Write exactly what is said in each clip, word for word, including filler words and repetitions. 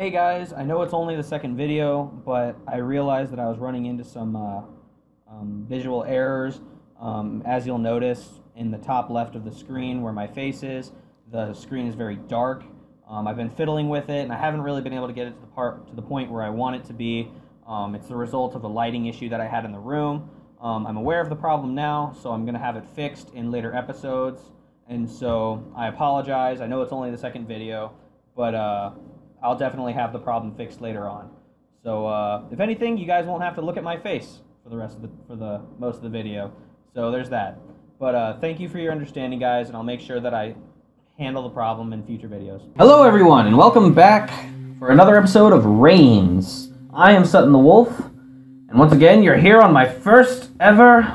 Hey guys, I know it's only the second video, but I realized that I was running into some uh, um, visual errors. Um, as you'll notice, in the top left of the screen where my face is, the screen is very dark. Um, I've been fiddling with it, and I haven't really been able to get it to the part to the point where I want it to be. Um, it's the result of a lighting issue that I had in the room. Um, I'm aware of the problem now, so I'm going to have it fixed in later episodes. And so I apologize. I know it's only the second video, but uh, I'll definitely have the problem fixed later on. So uh, if anything, you guys won't have to look at my face for the rest of the for the most of the video. So there's that. But uh, thank you for your understanding, guys, and I'll make sure that I handle the problem in future videos. Hello, everyone, and welcome back for another episode of Reigns. I am Sutton the Wolf, and once again, you're here on my first ever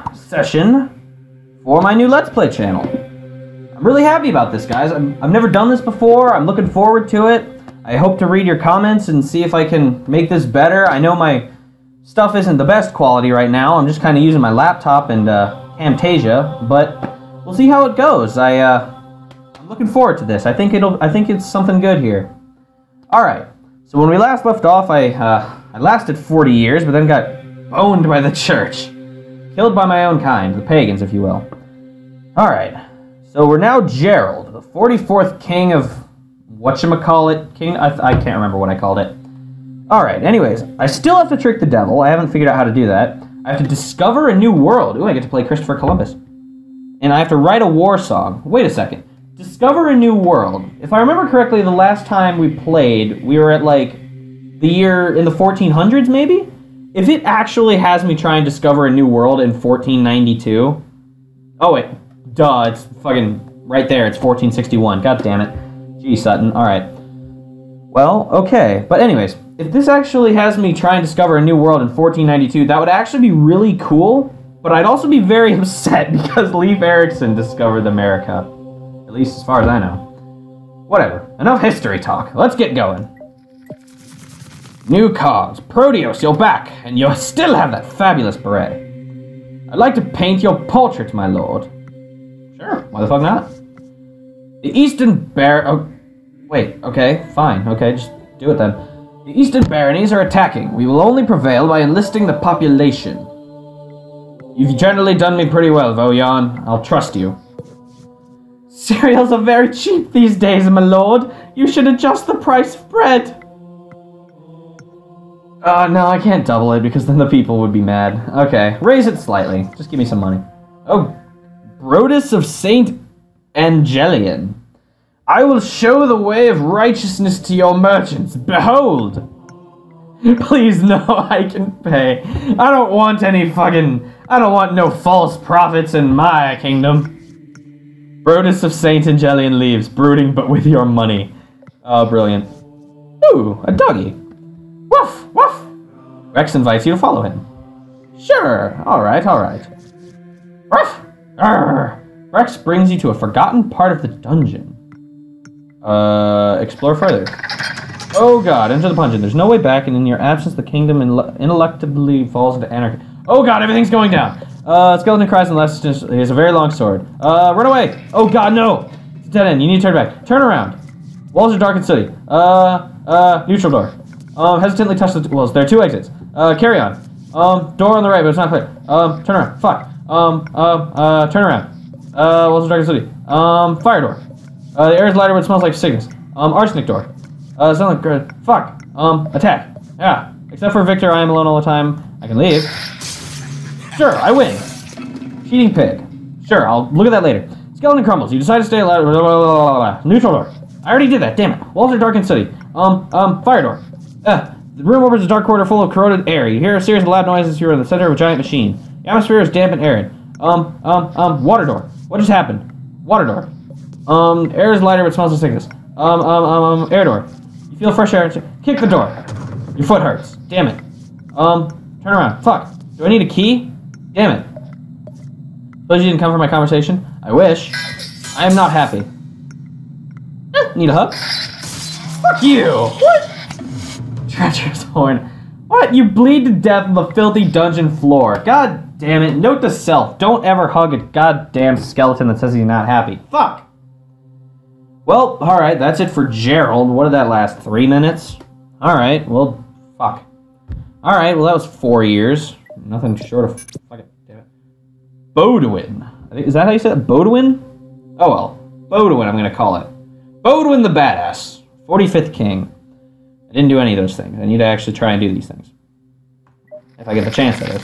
session for my new Let's Play channel. I'm really happy about this, guys. I'm, I've never done this before. I'm looking forward to it. I hope to read your comments and see if I can make this better. I know my stuff isn't the best quality right now. I'm just kind of using my laptop and uh, Camtasia, but we'll see how it goes. I, uh, I'm looking forward to this. I think it'll. I think it's something good here. All right. So when we last left off, I uh, I lasted forty years, but then got boned by the church, killed by my own kind, the pagans, if you will. All right. So we're now Gerald, the forty-fourth king of whatchamacallit, king. I, I can't remember what I called it. All right. Anyways, I still have to trick the devil. I haven't figured out how to do that. I have to discover a new world. Ooh, I get to play Christopher Columbus, and I have to write a war song. Wait a second. Discover a new world. If I remember correctly, the last time we played, we were at, like, the year in the fourteen hundreds, maybe? If it actually has me try and discover a new world in fourteen ninety-two... Oh, wait. Duh, it's fucking right there. It's fourteen sixty-one. God damn it. Gee, Sutton. Alright. Well, okay. But anyways, if this actually has me try and discover a new world in fourteen ninety-two, that would actually be really cool, but I'd also be very upset because Leif Erikson discovered America. At least as far as I know. Whatever. Enough history talk. Let's get going. New cause. Proteus, you're back, and you still have that fabulous beret. I'd like to paint your portrait, my lord. Sure. Why the fuck not? The Eastern Bar... Oh, wait. Okay. Fine. Okay. Just do it then. The Eastern Baronies are attacking. We will only prevail by enlisting the population. You've generally done me pretty well, Voyan. I'll trust you. Cereals are very cheap these days, my lord. You should adjust the price of bread. Uh, no, I can't double it because then the people would be mad. Okay, raise it slightly. Just give me some money. Oh, Brodus of Saint Angelion. I will show the way of righteousness to your merchants. Behold. Please, no, I can pay. I don't want any fucking... I don't want no false prophets in my kingdom. Brodus of Saint Angelion leaves, brooding but with your money. Oh, brilliant. Ooh, a doggy. Woof, woof. Rex invites you to follow him. Sure, alright, alright. Ruff! Arr. Rex brings you to a forgotten part of the dungeon. Uh, explore further. Oh god, enter the dungeon. There's no way back, and in your absence, the kingdom ineluctably falls into anarchy. Oh god, everything's going down. Uh, skeleton cries and laughs. He has a very long sword. Uh, run away! Oh god, no! It's a dead end. You need to turn back. Turn around. Walls are dark and sooty. Uh, uh, neutral door. Um, hesitantly touch the walls. There are two exits. Uh, carry on. Um, door on the right, but it's not clear. Um, turn around. Fuck. Um, uh, uh, turn around. Uh, walls are dark and sooty. Um, fire door. Uh, the air is lighter, but it smells like cigarettes. Um, arsenic door. Uh, sound like good. Fuck. Um, attack. Yeah. Except for Victor, I am alone all the time. I can leave. Sure, I win. Cheating pig. Sure, I'll look at that later. Skeleton crumbles. You decide to stay alive. Blah, blah, blah, blah. Neutral door. I already did that, damn it. Walls are dark and sooty. Um, um, fire door. Uh, the room opens a dark corridor full of corroded air. You hear a series of loud noises. You're in the center of a giant machine. The atmosphere is damp and arid. Um, um, um, water door. What just happened? Water door. Um, air is lighter but smells of sickness. Um, um, um, um, air door. You feel fresh air. Kick the door. Your foot hurts. Damn it. Um, turn around. Fuck. Do I need a key? Damn it. Suppose you didn't come for my conversation? I wish. I am not happy. Eh, need a hug? Fuck you! What? Treacherous horn. What? You bleed to death on the filthy dungeon floor. God damn it. Note to self. Don't ever hug a goddamn skeleton that says he's not happy. Fuck! Well, alright, that's it for Gerald. What did that last? Three minutes? Alright, well, fuck. Alright, well that was four years. Nothing short of... Fuck it, damn it. Bodwin. I think, is that how you said it? Bodwin? Oh well. Bodwin, I'm gonna call it. Bodwin the Badass. forty-fifth King. I didn't do any of those things. I need to actually try and do these things. If I get the chance, that is.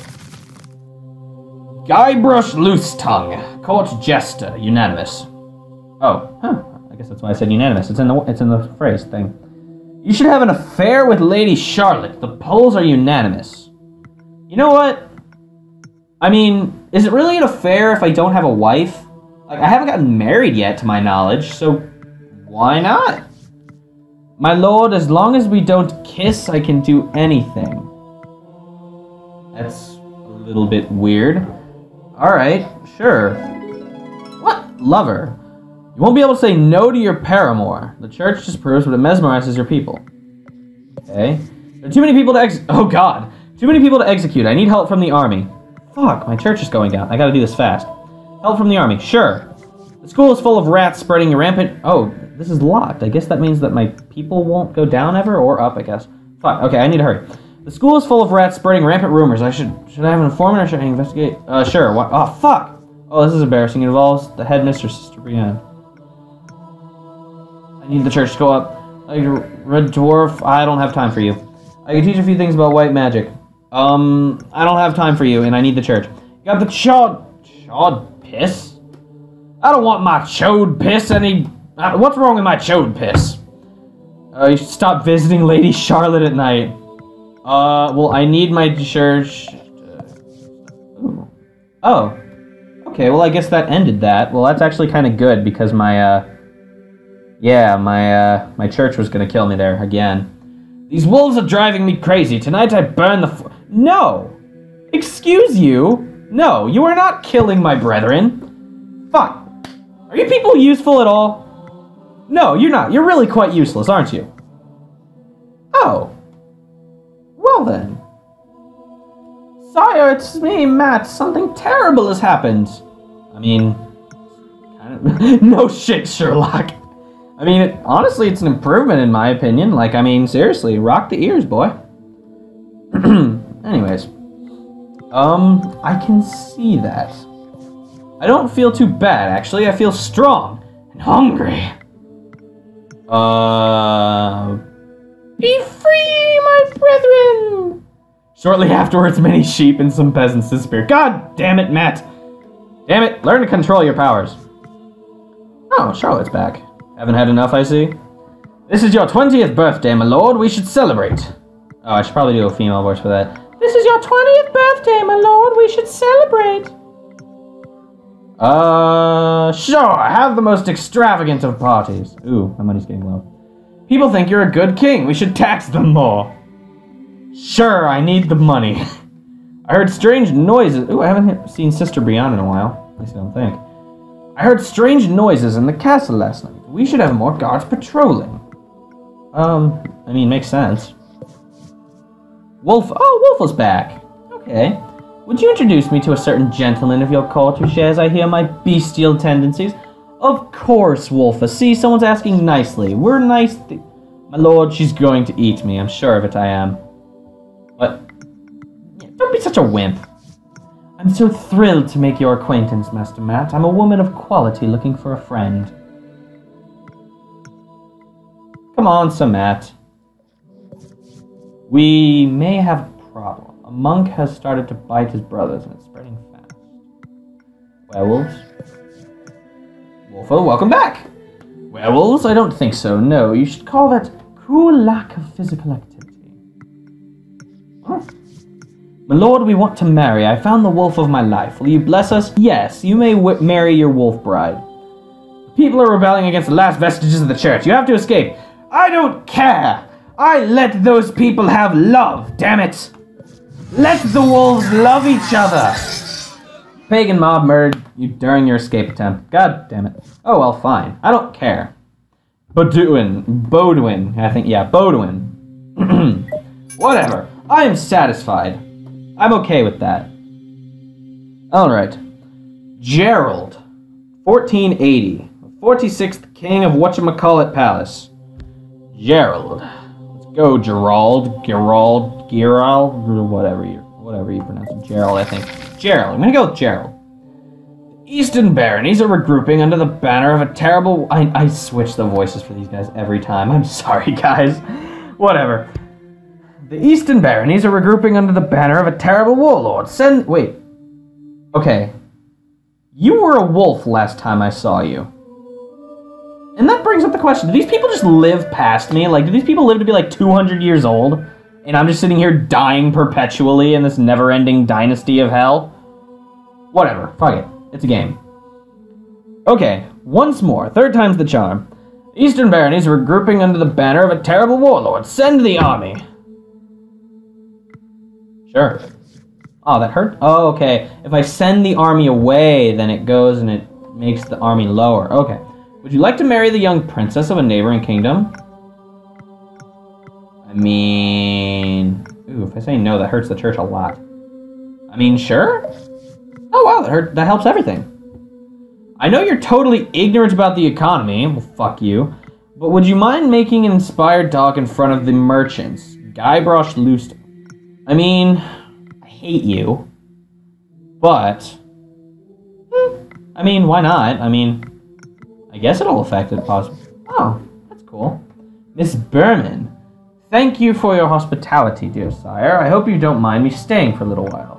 Guybrush Loose Tongue. Court Jester. Unanimous. Oh, huh. I guess that's why I said unanimous. It's in the it's in the phrase thing. You should have an affair with Lady Charlotte. The polls are unanimous. You know what? I mean, is it really an affair if I don't have a wife? Like, I haven't gotten married yet, to my knowledge, so why not? My lord, as long as we don't kiss, I can do anything. That's a little bit weird. Alright, sure. What? Lover. You won't be able to say no to your paramour. The church disproves, but it mesmerizes your people. Okay. There are too many people to ex- Oh god. Too many people to execute. I need help from the army. Fuck, my church is going down. I gotta do this fast. Help from the army. Sure. The school is full of rats spreading rampant... Oh, this is locked. I guess that means that my people won't go down ever, or up, I guess. Fuck, okay, I need to hurry. The school is full of rats spreading rampant rumors. I should... Should I have an informant or should I investigate? Uh, sure. What? Oh, fuck! Oh, this is embarrassing. It involves the headmistress, Sister Brienne. I need the church to go up. Like a red dwarf. I don't have time for you. I can teach a few things about white magic. Um, I don't have time for you, and I need the church. You got the chod... Chod piss? I don't want my chode piss any... Uh, what's wrong with my chode piss? Uh, you should stop visiting Lady Charlotte at night. Uh, well, I need my church... Ooh. Oh. Okay, well, I guess that ended that. Well, that's actually kind of good, because my, uh... Yeah, my, uh, my church was gonna kill me there, again. These wolves are driving me crazy. Tonight I burn the f- No! Excuse you? No, you are not killing my brethren. Fuck. Are you people useful at all? No, you're not. You're really quite useless, aren't you? Oh. Well then. Sire, it's me, Matt. Something terrible has happened. I mean... Kind of... No shit, Sherlock. I mean, it, honestly, it's an improvement in my opinion. Like, I mean, seriously, rock the ears, boy. Anyways. Um, I can see that. I don't feel too bad, actually. I feel strong and hungry. Uh... Be free, my brethren! Shortly afterwards, many sheep and some peasants disappear. God damn it, Matt! Damn it, learn to control your powers. Oh, Charlotte's back. Haven't had enough, I see. This is your twentieth birthday, my lord. We should celebrate. Oh, I should probably do a female voice for that. This is your twentieth birthday, my lord. We should celebrate. Uh, sure. Have the most extravagant of parties. Ooh, my money's getting low. People think you're a good king. We should tax them more. Sure, I need the money. I heard strange noises. Ooh, I haven't seen Sister Brienne in a while. At least I don't think. I heard strange noises in the castle last night. We should have more guards patrolling. Um, I mean, makes sense. Wolf. Oh, Wolf was back. Okay. Would you introduce me to a certain gentleman of your court who shares, I hear, my bestial tendencies? Of course, Wolfa. See, someone's asking nicely. We're nice. Th my lord, she's going to eat me. I'm sure of it, I am. But don't be such a wimp. I'm so thrilled to make your acquaintance, Master Matt. I'm a woman of quality looking for a friend. Come on, Sir Matt. We may have a problem. A monk has started to bite his brothers, and it's spreading fast. Werewolves? Wolfo, welcome back! Werewolves? I don't think so, no. You should call that cruel lack of physical activity. Huh? My lord, we want to marry. I found the wolf of my life. Will you bless us? Yes, you may w marry your wolf bride. The people are rebelling against the last vestiges of the church. You have to escape. I don't care! I let those people have love, damn it! Let the wolves love each other! Pagan mob murdered you during your escape attempt. God damn it. Oh well, fine. I don't care. Bodwin. Bodwin. I think, yeah, Bodwin. Whatever. I am satisfied. I'm okay with that. Alright. Gerald. fourteen eighty. forty-sixth king of whatchamacallit palace. Gerald. Let's Go, Gerald. Gerald. Gerald. Whatever you, whatever you pronounce it. Gerald, I think. Gerald. I'm gonna go with Gerald. Eastern baronies are regrouping under the banner of a terrible... I, I switch the voices for these guys every time. I'm sorry, guys. Whatever. The Eastern baronies are regrouping under the banner of a terrible warlord. Send... Wait. Okay. You were a wolf last time I saw you. And that brings up the question. Do these people just live past me? Like, do these people live to be like two hundred years old? And I'm just sitting here dying perpetually in this never-ending dynasty of hell? Whatever. Fuck it. It's a game. Okay, once more. Third time's the charm. The Eastern baronies are regrouping under the banner of a terrible warlord. Send the army. Sure. Oh, that hurt? Oh, okay. If I send the army away, then it goes and it makes the army lower. Okay. Would you like to marry the young princess of a neighboring kingdom? I mean... Ooh, if I say no, that hurts the church a lot. I mean, sure? Oh, wow, that, hurt, that helps everything. I know you're totally ignorant about the economy. Well, fuck you. But would you mind making an inspired dog in front of the merchants? Guybrush Loost. I mean, I hate you. But... Hmm, I mean, why not? I mean... I guess it'll affect it possibly. Oh, that's cool. Miss Berman, thank you for your hospitality, dear sire. I hope you don't mind me staying for a little while.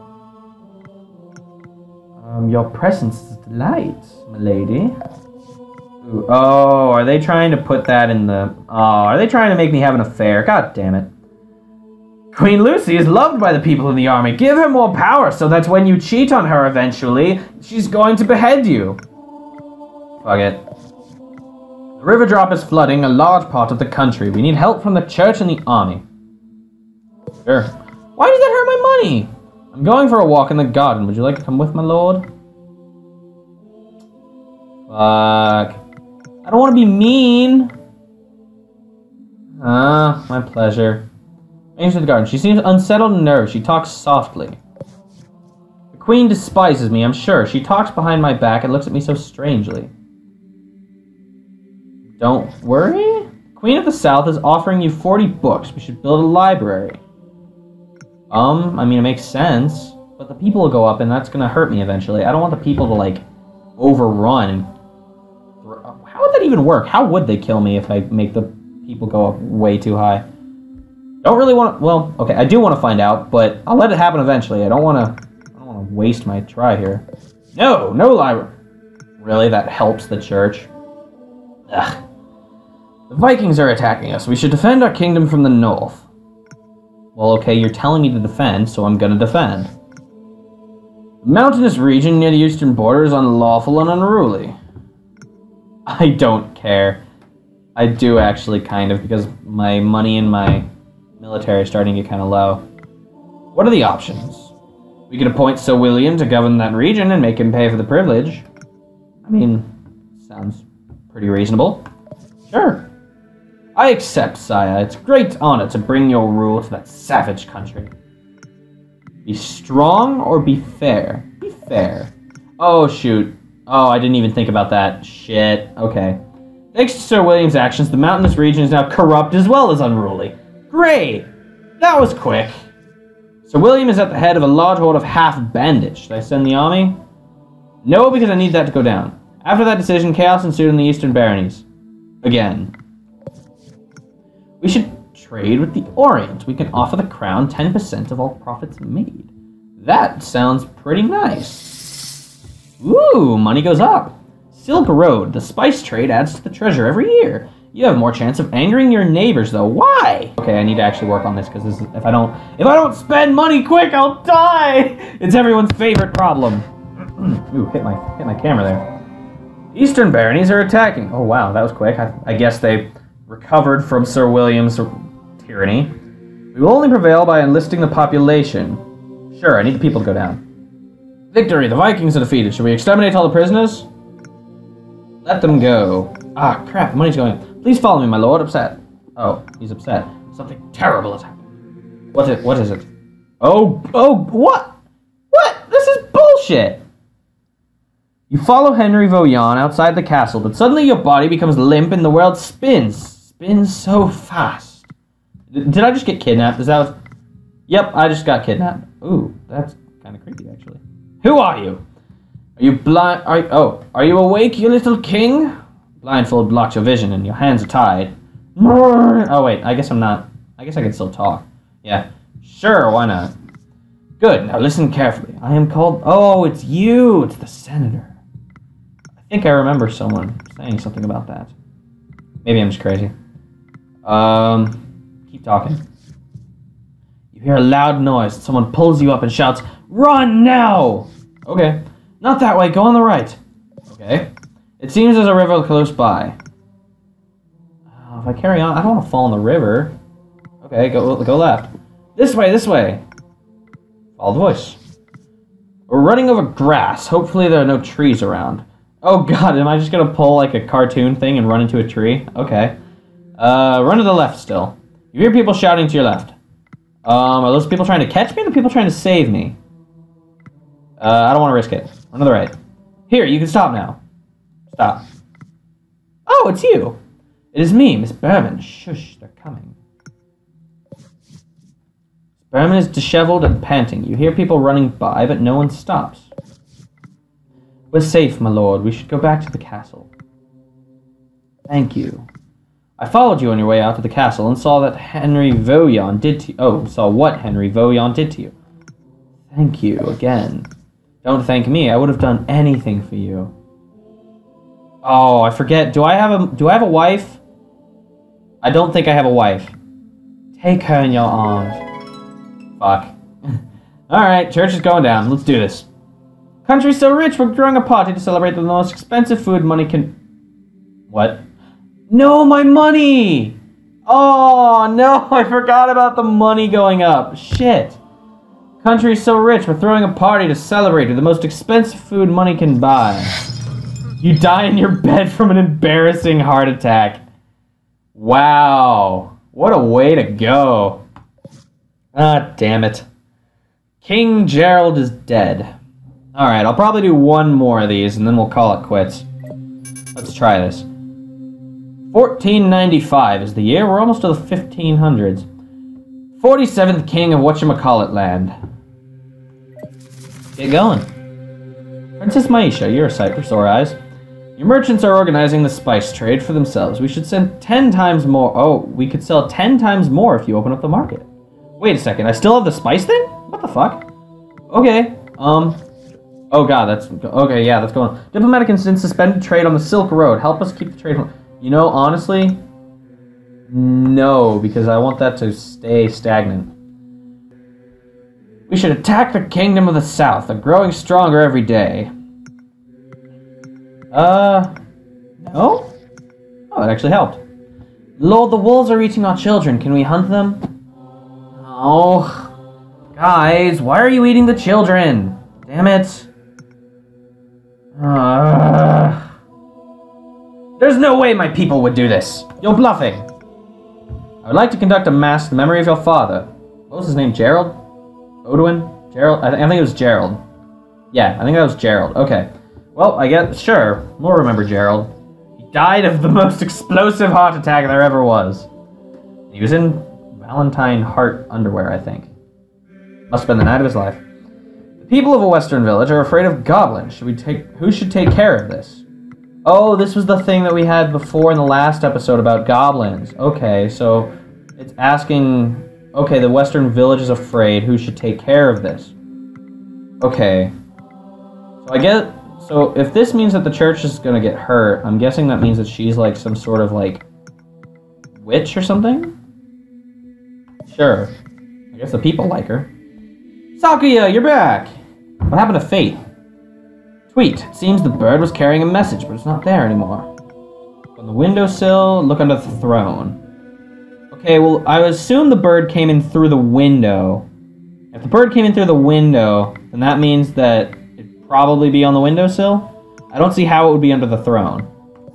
Um, your presence is a delight, my lady. Ooh, oh, are they trying to put that in the... Oh, are they trying to make me have an affair? God damn it. Queen Lucy is loved by the people in the army. Give her more power so that when you cheat on her eventually, she's going to behead you. Fuck it. The river drop is flooding a large part of the country. We need help from the church and the army. Sure. Why does that hurt my money? I'm going for a walk in the garden. Would you like to come with, my lord? Fuck. I don't want to be mean. Ah, my pleasure. Into the garden. She seems unsettled and nervous. She talks softly. The queen despises me, I'm sure. She talks behind my back and looks at me so strangely. Don't worry. Queen of the South is offering you forty books. We should build a library. Um, I mean, it makes sense. But the people will go up and that's going to hurt me eventually. I don't want the people to, like, overrun. And how would that even work? How would they kill me if I make the people go up way too high? Don't really want to... Well, okay, I do want to find out, but I'll let it happen eventually. I don't want to... I don't want to waste my try here. No, no library. Really? That helps the church? Ugh. The Vikings are attacking us. We should defend our kingdom from the north. Well, okay, you're telling me to defend, so I'm gonna defend. The mountainous region near the eastern border is unlawful and unruly. I don't care. I do actually, kind of, because my money in my military is starting to get kind of low. What are the options? We could appoint Sir William to govern that region and make him pay for the privilege. I mean, sounds pretty reasonable. Sure. I accept, sire. It's a great honor to bring your rule to that savage country. Be strong or be fair? Be fair. Oh, shoot. Oh, I didn't even think about that. Shit. Okay. Thanks to Sir William's actions, the mountainous region is now corrupt as well as unruly. Great! That was quick. Sir William is at the head of a large horde of half-bandits. Should I send the army? No, because I need that to go down. After that decision, chaos ensued in the eastern baronies. Again. We should trade with the Orient. We can offer the crown ten percent of all profits made. That sounds pretty nice. Ooh, money goes up. Silk Road. The spice trade adds to the treasure every year. You have more chance of angering your neighbors, though. Why? Okay, I need to actually work on this because this is, if I don't if I don't spend money quick, I'll die. It's everyone's favorite problem. Ooh, hit my hit my camera there. Eastern baronies are attacking. Oh wow, that was quick. I, I guess they recovered from Sir William's tyranny. We will only prevail by enlisting the population. Sure, I need the people to go down. Victory! The Vikings are defeated. Should we exterminate all the prisoners? Let them go. Ah, crap, the money's going. Please follow me, my lord. Upset. Oh, he's upset. Something terrible has happened. What is, what is it? Oh, oh, what? What? This is bullshit! You follow Henry Voyan outside the castle, but suddenly your body becomes limp and the world spins. Spins so fast. Did I just get kidnapped? Is that what... Yep, I just got kidnapped. Ooh, that's kind of creepy, actually. Who are you? Are you blind? Are you... Oh, are you awake, you little king? Blindfold blocks your vision and your hands are tied. Oh, wait, I guess I'm not... I guess I can still talk. Yeah. Sure, why not? Good, now listen carefully. I am called... Oh, it's you! It's the senator. I think I remember someone saying something about that. Maybe I'm just crazy. Um, keep talking. You hear a loud noise. Someone pulls you up and shouts, "Run now!" Okay. Not that way, go on the right. Okay. It seems there's a river close by. Uh, if I carry on, I don't want to fall in the river. Okay, go, go left. This way, this way. Follow the voice. We're running over grass. Hopefully there are no trees around. Oh god, am I just gonna pull like a cartoon thing and run into a tree? Okay. Uh, run to the left still. You hear people shouting to your left. Um, are those people trying to catch me or the people trying to save me? Uh, I don't want to risk it. Run to the right. Here, you can stop now. Stop. Oh, it's you. It is me, Miss Berman. Shush, they're coming. Berman is disheveled and panting. You hear people running by, but no one stops. We're safe, my lord. We should go back to the castle. Thank you. I followed you on your way out to the castle and saw that Henry Voyon did to you. Oh, saw what Henry Voyon did to you. Thank you again. Don't thank me. I would have done anything for you. Oh, I forget. Do I have a do I have a wife? I don't think I have a wife. Take her in your arms. Fuck. Alright, church is going down. Let's do this. Country's so rich, we're throwing a party to celebrate the most expensive food money can... What? No, my money! Oh, no, I forgot about the money going up. Shit. Country's so rich, we're throwing a party to celebrate with the most expensive food money can buy. You die in your bed from an embarrassing heart attack. Wow. What a way to go. Ah, damn it. King Gerald is dead. Alright, I'll probably do one more of these and then we'll call it quits. Let's try this. fourteen ninety-five is the year. We're almost to the fifteen hundreds. forty-seventh king of whatchamacallit land. Get going. Princess Maisha, you're a sight for sore eyes. Your merchants are organizing the spice trade for themselves. We should send ten times more. Oh, we could sell ten times more if you open up the market. Wait a second, I still have the spice thing? What the fuck? Okay, um... Oh god, that's... Okay, yeah, that's going on. Diplomatic incident, suspended trade on the Silk Road. Help us keep the trade... You know, honestly... No, because I want that to stay stagnant. We should attack the Kingdom of the South. They're growing stronger every day. Uh... No? Oh, that actually helped. Lord, the wolves are eating our children. Can we hunt them? Oh, guys, why are you eating the children? Damn it. Uh, there's no way my people would do this. You're bluffing. I would like to conduct a mass in memory of your father. What was his name? Gerald? Odwin? Gerald? I, th I think it was Gerald. Yeah, I think that was Gerald. Okay. Well, I guess, sure. We'll remember Gerald. He died of the most explosive heart attack there ever was. He was in Valentine Heart underwear, I think. Must have been the night of his life. The people of a western village are afraid of goblins. Should we take? Who should take care of this? Oh, this was the thing that we had before in the last episode about goblins. Okay, so it's asking... Okay, the western village is afraid. Who should take care of this? Okay. So I get... So if this means that the church is going to get hurt, I'm guessing that means that she's like some sort of like... witch or something? Sure. I guess the people like her. Sakuya, you're back! What happened to Fate? Tweet. It seems the bird was carrying a message, but it's not there anymore. On the windowsill, look under the throne. Okay, well, I assume the bird came in through the window. If the bird came in through the window, then that means that it'd probably be on the windowsill. I don't see how it would be under the throne.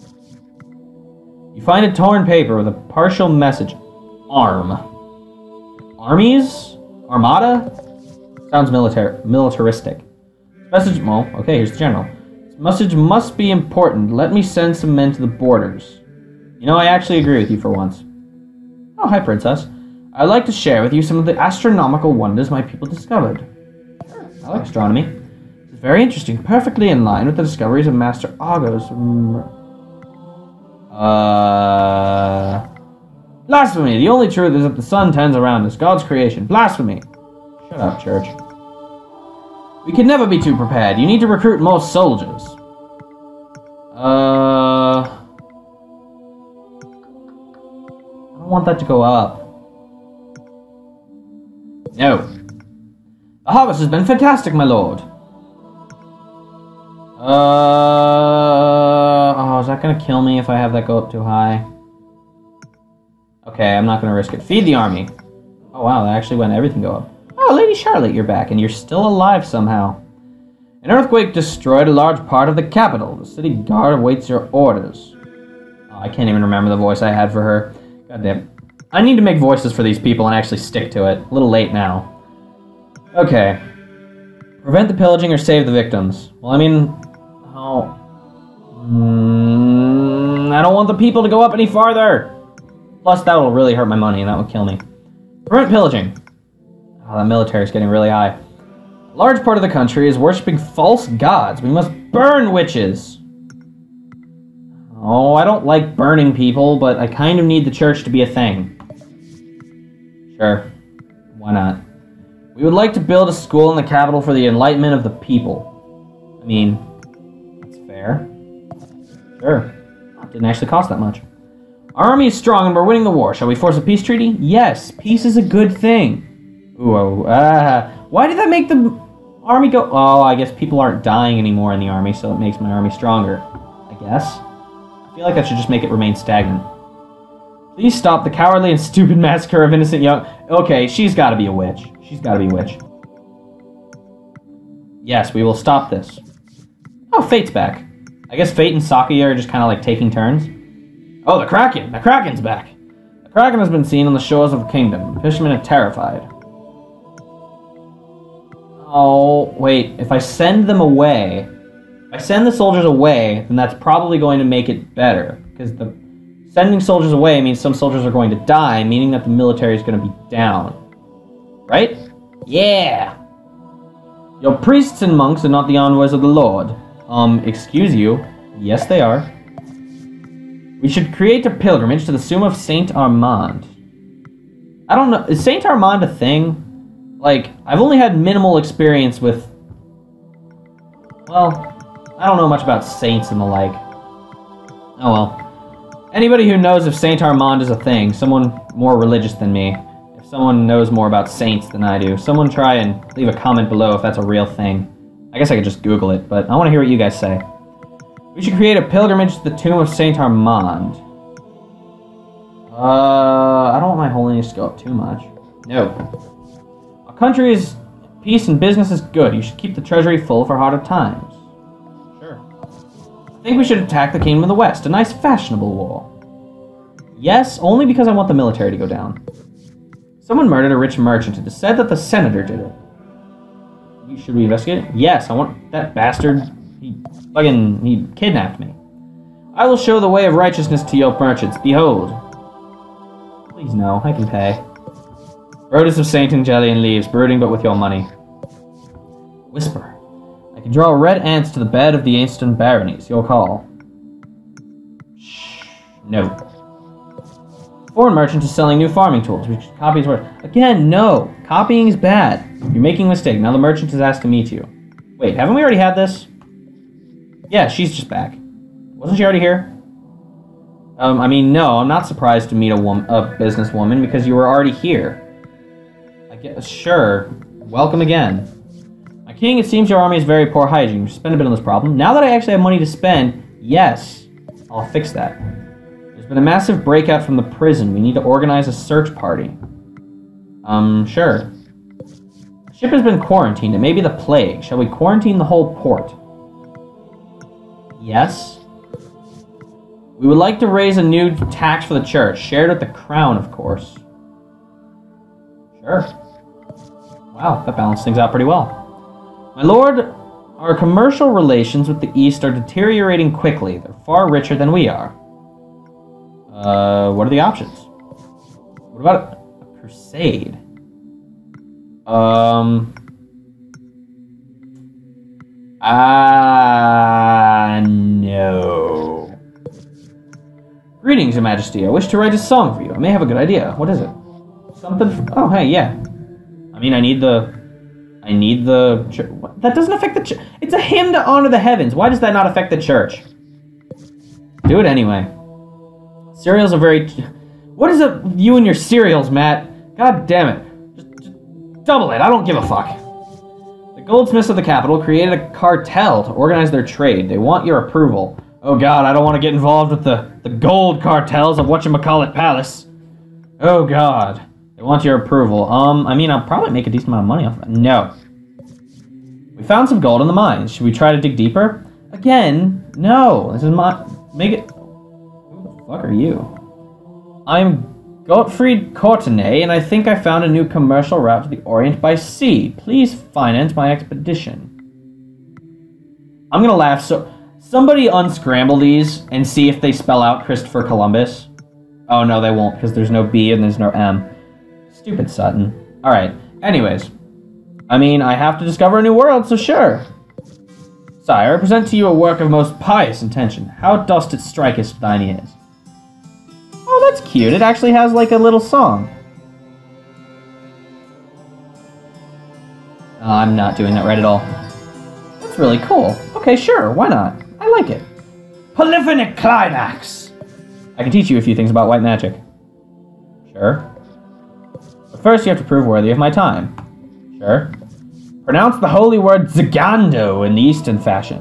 You find a torn paper with a partial message. Arm. Armies? Armada? Sounds militar militaristic. Message, well, okay, here's the general. This message must be important. Let me send some men to the borders. You know, I actually agree with you for once. Oh, hi, princess. I'd like to share with you some of the astronomical wonders my people discovered. I like astronomy. It's very interesting, perfectly in line with the discoveries of Master Argos. Uh... Blasphemy! The only truth is that the sun turns around us, God's creation. Blasphemy! Shut up, church. We can never be too prepared. You need to recruit more soldiers. Uh... I don't want that to go up. No. The harvest has been fantastic, my lord. Uh... Oh, is that gonna kill me if I have that go up too high? Okay, I'm not gonna risk it. Feed the army. Oh wow, that actually went everything go up. Oh, Lady Charlotte, you're back, and you're still alive somehow. An earthquake destroyed a large part of the capital. The city guard awaits your orders. Oh, I can't even remember the voice I had for her. God damn. I need to make voices for these people and actually stick to it. A little late now. Okay. Prevent the pillaging or save the victims. Well, I mean... Oh... Mm, I don't want the people to go up any farther! Plus, that will really hurt my money, and that would kill me. Prevent pillaging. Oh, that military is getting really high. A large part of the country is worshipping false gods. We must burn witches. Oh, I don't like burning people, but I kind of need the church to be a thing. Sure. Why not? We would like to build a school in the capital for the enlightenment of the people. I mean, that's fair. Sure. It didn't actually cost that much. Our army is strong and we're winning the war. Shall we force a peace treaty? Yes, peace is a good thing. Ooh, oh, ah. Why did that make the army go... Oh, I guess people aren't dying anymore in the army, so it makes my army stronger. I guess. I feel like I should just make it remain stagnant. Please stop the cowardly and stupid massacre of innocent young... Okay, she's gotta be a witch. She's gotta be a witch. Yes, we will stop this. Oh, Fate's back. I guess Fate and Saki are just kind of like taking turns. Oh, the Kraken! The Kraken's back! The Kraken has been seen on the shores of the kingdom. The fishermen are terrified. Oh, wait. If I send them away... If I send the soldiers away, then that's probably going to make it better. Because the sending soldiers away means some soldiers are going to die, meaning that the military is going to be down. Right? Yeah! Your priests and monks are not the envoys of the Lord. Um, excuse you. Yes, they are. We should create a pilgrimage to the tomb of Saint Armand. I don't know. Is Saint Armand a thing? Like, I've only had minimal experience with... Well, I don't know much about saints and the like. Oh well. Anybody who knows if Saint Armand is a thing, someone more religious than me, if someone knows more about saints than I do, someone try and leave a comment below if that's a real thing. I guess I could just Google it, but I want to hear what you guys say. We should create a pilgrimage to the tomb of Saint Armand. Uh, I don't want my holiness to go up too much. No. Our country's peace and business is good. You should keep the treasury full for harder times. Sure. I think we should attack the kingdom of the west. A nice fashionable war. Yes, only because I want the military to go down. Someone murdered a rich merchant. It is said that the senator did it. Should we investigate it? Yes, I want that bastard. He fucking, he kidnapped me. I will show the way of righteousness to your merchants. Behold. Please no, I can pay. Produce of saint and jelly and leaves, brooding but with your money. Whisper. I can draw red ants to the bed of the ancient baronies. Your call. Shh. No. Foreign merchant is selling new farming tools. We should copy his word. Again, no. Copying is bad. You're making a mistake. Now the merchant is asked to meet you. Wait, haven't we already had this? Yeah, she's just back. Wasn't she already here? Um, I mean, no, I'm not surprised to meet a woman, a businesswoman, because you were already here. I guess, sure. Welcome again. My king, it seems your army is very poor hygiene. We should spend a bit on this problem. Now that I actually have money to spend, yes, I'll fix that. There's been a massive breakout from the prison. We need to organize a search party. Um, sure. The ship has been quarantined. It may be the plague. Shall we quarantine the whole port? Yes. We would like to raise a new tax for the church, shared with the crown, of course. Sure. Wow, that balanced things out pretty well. My lord, our commercial relations with the East are deteriorating quickly. They're far richer than we are. Uh, what are the options? What about a Crusade. Um... Ah, no. Greetings, Your Majesty. I wish to write a song for you. I may have a good idea. What is it? Something... Oh, hey, yeah. I mean, I need the... I need the... What? That doesn't affect the church. It's a hymn to honor the heavens. Why does that not affect the church? Do it anyway. Cereals are very... What is it, you and your cereals, Matt? God damn it. Just, just double it. I don't give a fuck. The goldsmiths of the capital created a cartel to organize their trade. They want your approval. Oh god, I don't want to get involved with the, the gold cartels of whatchamacallit Palace. Oh god. They want your approval. Um, I mean, I'll probably make a decent amount of money off that. No. We found some gold in the mines. Should we try to dig deeper? Again, no. This is my... Make it... Who the fuck are you? I'm Gottfried Courtenay, and I think I found a new commercial route to the Orient by sea. Please finance my expedition. I'm gonna laugh so... Somebody unscramble these and see if they spell out Christopher Columbus. Oh, no, they won't, because there's no B and there's no M. Stupid Sutton. Alright, anyways. I mean, I have to discover a new world, so sure. Sire, I present to you a work of most pious intention. How dost it strikest thine ears? Oh, that's cute. It actually has, like, a little song. Oh, I'm not doing that right at all. That's really cool. Okay, sure, why not? I like it. Polyphonic climax! I can teach you a few things about white magic. Sure. But first you have to prove worthy of my time. Sure. Pronounce the holy word Zagando in the Eastern fashion.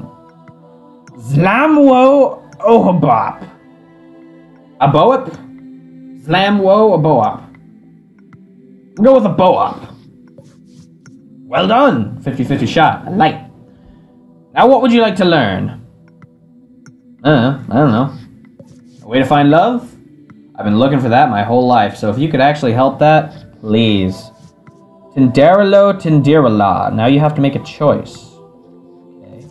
Zlamwo Ohobop. Aboop? Zlamwo Aboop. We'll go with a Boop. Well done! fifty fifty shot. I like it. Now what would you like to learn? Uh, I don't know. A way to find love? I've been looking for that my whole life, so if you could actually help that, please. Tinderalo, Tindirala. Now you have to make a choice. Okay.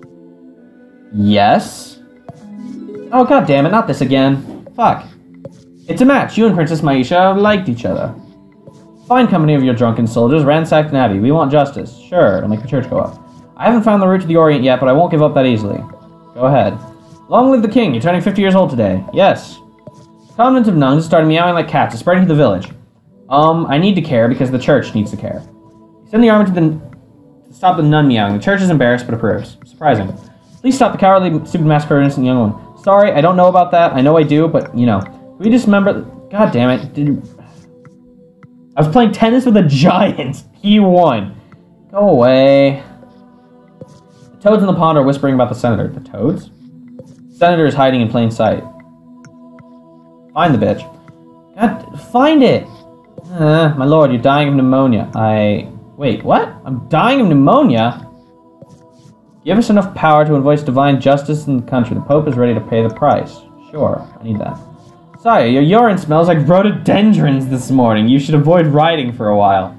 Yes? Oh, god damn it, not this again. Fuck. It's a match. You and Princess Maisha liked each other. Fine company of your drunken soldiers ransacked an abbey. We want justice. Sure, it'll make the church go up. I haven't found the route to the Orient yet, but I won't give up that easily. Go ahead. Long live the king. You're turning fifty years old today. Yes. Convent of nuns started meowing like cats. It's spreading to the village. Um, I need to care because the church needs to care. Send the army to the to stop the nun meowing. The church is embarrassed but approves. Surprising. Please stop the cowardly, stupid massacre of innocent young one. Sorry, I don't know about that. I know I do, but you know. We just remember. God damn it! Did you... I was playing tennis with a giant. He won. Go away. The toads in the pond are whispering about the senator. The toads? The senator is hiding in plain sight. Find the bitch. God, find it. Uh, my lord, you're dying of pneumonia. I... Wait, what? I'm dying of pneumonia? Give us enough power to enforce divine justice in the country. The Pope is ready to pay the price. Sure, I need that. Sorry, your urine smells like rhododendrons this morning. You should avoid riding for a while.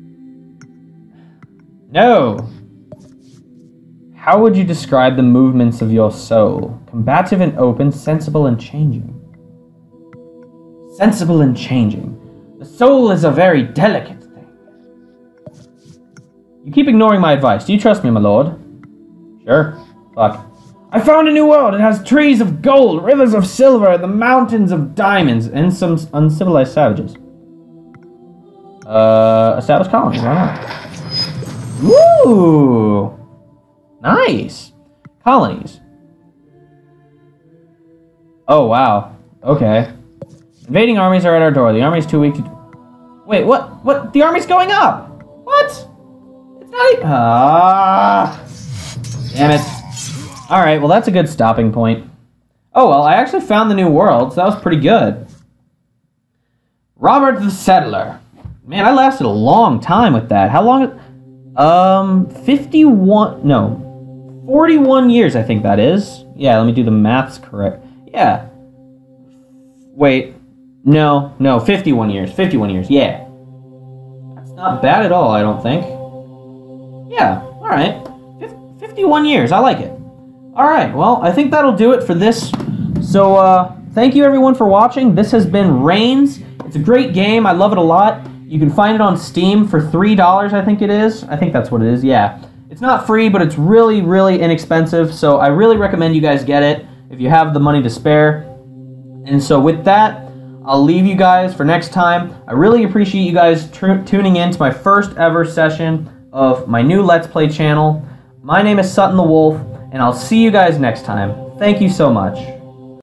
No! How would you describe the movements of your soul? Combative and open, sensible and changing. Sensible and changing. The soul is a very delicate thing. You keep ignoring my advice. Do you trust me, my lord? Sure. Fuck. I found a new world. It has trees of gold, rivers of silver, the mountains of diamonds, and some uncivilized savages. Uh, established colonies. Why not? Ooh. Nice. Colonies. Oh, wow. Okay. Invading armies are at our door. The army's too weak to... Wait, what? What? The army's going up! What? It's not even... Ah! Damn it. Alright, well that's a good stopping point. Oh, well, I actually found the new world, so that was pretty good. Robert the Settler. Man, I lasted a long time with that. How long... Um, fifty-one... No. forty-one years, I think that is. Yeah, let me do the maths correct. Yeah. Wait. No, no, fifty-one years. fifty-one years, yeah. That's not bad at all, I don't think. Yeah, alright. fifty-one years, I like it. Alright, well, I think that'll do it for this. So, uh, thank you everyone for watching. This has been Reigns. It's a great game. I love it a lot. You can find it on Steam for three dollars, I think it is. I think that's what it is, yeah. It's not free, but it's really, really inexpensive, so I really recommend you guys get it if you have the money to spare. And so with that, I'll leave you guys for next time. I really appreciate you guys tuning in to my first ever session of my new Let's Play channel. My name is Sutton the Wolf, and I'll see you guys next time. Thank you so much.